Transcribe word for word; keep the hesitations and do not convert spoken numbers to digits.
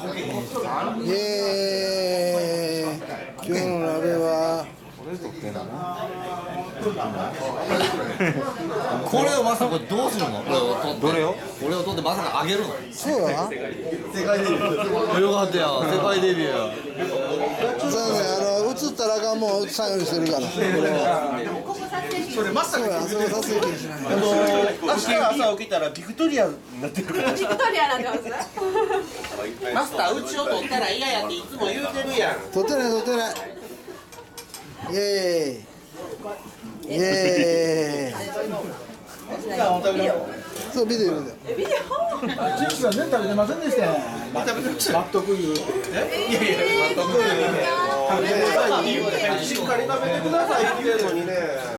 イエーイ。今日の鍋はこれをまさかどうするの？これを取ってどれを？ これを取ってまさかあげるの？ そうや。 世界デビュー。よかったよ、世界デビュー。 そうね、あの映ったらあかんもん映さんようにしてるから。 それまさそうや、 かそれ撮影禁止なんだ。 あの明日朝起きたらビクトリアになってるからビクトリアなんてますマスターうちを取ったら嫌やっていつも言うてるやん撮ってない撮ってない。イエーイ。イエーイ。そうビデオビデオ。 ビデオチップスは全然食べてませんでしたよ。納得いい。 いやいや納得いいねしっかり食べてくださいって言ってるのにね